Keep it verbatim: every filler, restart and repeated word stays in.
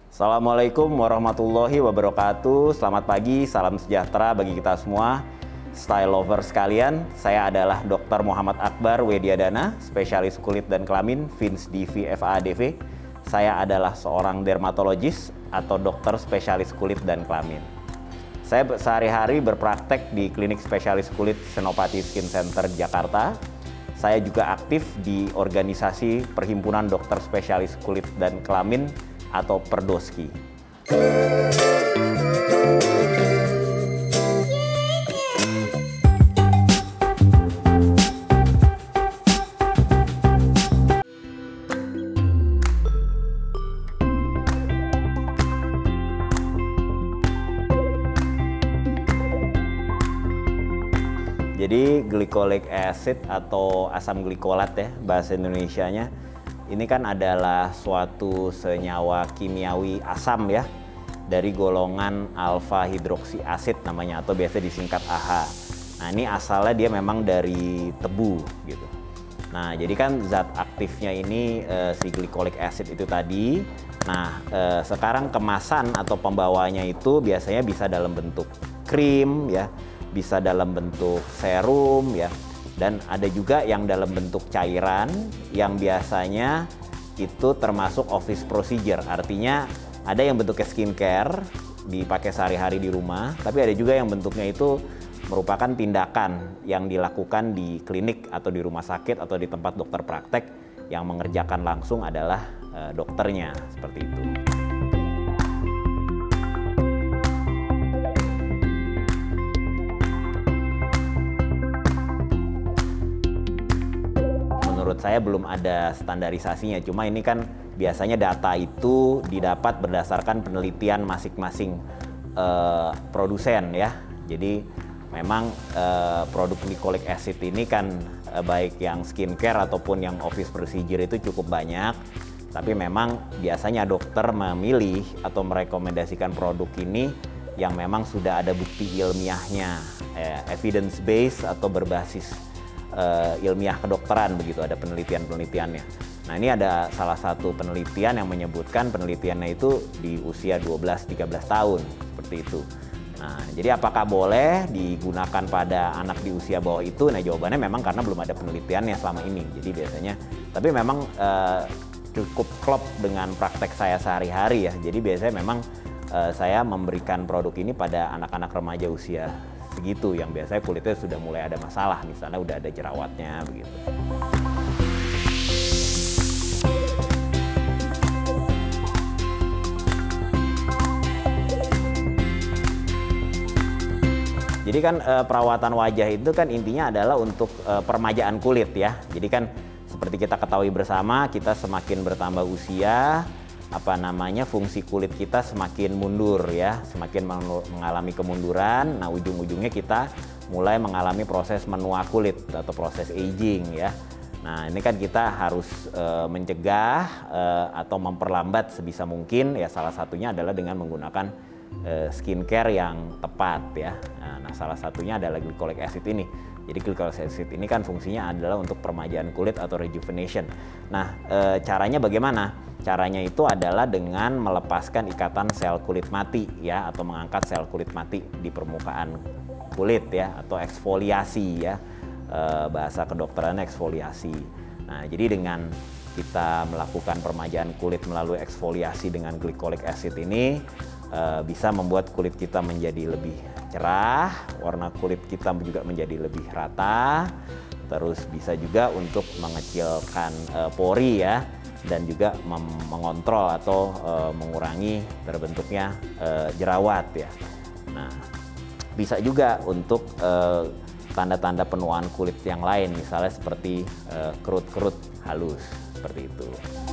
Assalamualaikum warahmatullahi wabarakatuh. Selamat pagi, salam sejahtera bagi kita semua. Style lover sekalian, saya adalah dokter Muhammad Akbar Wediadana, spesialis kulit dan kelamin, V I N S D V F A D V. Saya adalah seorang dermatologis atau dokter spesialis kulit dan kelamin. Saya sehari-hari berpraktek di klinik spesialis kulit Senopati Skin Center Jakarta. Saya juga aktif di organisasi Perhimpunan Dokter Spesialis Kulit dan Kelamin atau Perdoski. Jadi glycolic acid atau asam glikolat ya bahasa Indonesianya, ini kan adalah suatu senyawa kimiawi asam ya dari golongan alfa hidroksi asid namanya atau biasa disingkat A H. Nah ini asalnya dia memang dari tebu gitu. Nah jadi kan zat aktifnya ini eh, si glycolic acid itu tadi. Nah eh, sekarang kemasan atau pembawanya itu biasanya bisa dalam bentuk krim ya, bisa dalam bentuk serum ya, dan ada juga yang dalam bentuk cairan yang biasanya itu termasuk office procedure, artinya ada yang bentuknya skincare dipakai sehari-hari di rumah, tapi ada juga yang bentuknya itu merupakan tindakan yang dilakukan di klinik atau di rumah sakit atau di tempat dokter praktek yang mengerjakan langsung adalah e, dokternya, seperti itu. Menurut saya belum ada standarisasinya, cuma ini kan biasanya data itu didapat berdasarkan penelitian masing-masing uh, produsen ya. Jadi memang uh, produk glycolic acid ini kan uh, baik yang skincare ataupun yang office procedure itu cukup banyak. Tapi memang biasanya dokter memilih atau merekomendasikan produk ini yang memang sudah ada bukti ilmiahnya, eh, evidence based atau berbasis Uh, ilmiah kedokteran begitu, ada penelitian-penelitiannya. Nah ini ada salah satu penelitian yang menyebutkan penelitiannya itu di usia dua belas tiga belas tahun, seperti itu. Nah jadi apakah boleh digunakan pada anak di usia bawah itu? Nah jawabannya memang karena belum ada penelitiannya selama ini. Jadi biasanya, tapi memang uh, cukup klop dengan praktek saya sehari-hari ya. Jadi biasanya memang uh, saya memberikan produk ini pada anak-anak remaja usia segitu yang biasanya kulitnya sudah mulai ada masalah, misalnya udah ada jerawatnya begitu. Jadi kan e, perawatan wajah itu kan intinya adalah untuk e, permajaan kulit ya. Jadi kan seperti kita ketahui bersama, kita semakin bertambah usia, apa namanya fungsi kulit kita semakin mundur ya, semakin mengalami kemunduran. Nah ujung-ujungnya kita mulai mengalami proses menua kulit atau proses aging ya. Nah ini kan kita harus e, mencegah e, atau memperlambat sebisa mungkin ya, salah satunya adalah dengan menggunakan e, skincare yang tepat ya. Nah salah satunya adalah glycolic acid ini. Jadi glycolic acid ini kan fungsinya adalah untuk permajaan kulit atau rejuvenation. Nah e, caranya bagaimana? Caranya itu adalah dengan melepaskan ikatan sel kulit mati ya, atau mengangkat sel kulit mati di permukaan kulit ya, atau eksfoliasi ya, e, bahasa kedokterannya eksfoliasi. Nah jadi dengan kita melakukan permajaan kulit melalui eksfoliasi dengan glycolic acid ini e, bisa membuat kulit kita menjadi lebih cerah, warna kulit kita juga menjadi lebih rata, terus bisa juga untuk mengecilkan e, pori ya, dan juga mengontrol atau e, mengurangi terbentuknya e, jerawat ya. Nah, bisa juga untuk tanda-tanda penuaan kulit yang lain, misalnya seperti kerut-kerut halus, seperti itu.